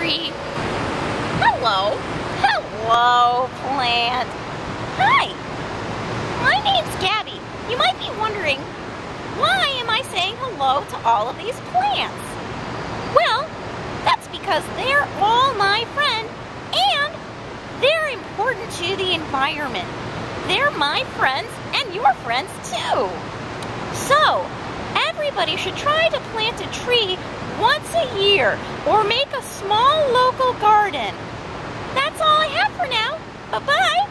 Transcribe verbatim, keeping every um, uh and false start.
tree. Hello. Hello, plant. Hi. My name's Gabby. You might be wondering, why am I saying hello to all of these plants? Well, that's because they're all my friend and they're important to the environment. They're my friends and your friends too. So, everybody should try to plant a tree once a year or make a small local garden. That's all I have for now. Bye-bye.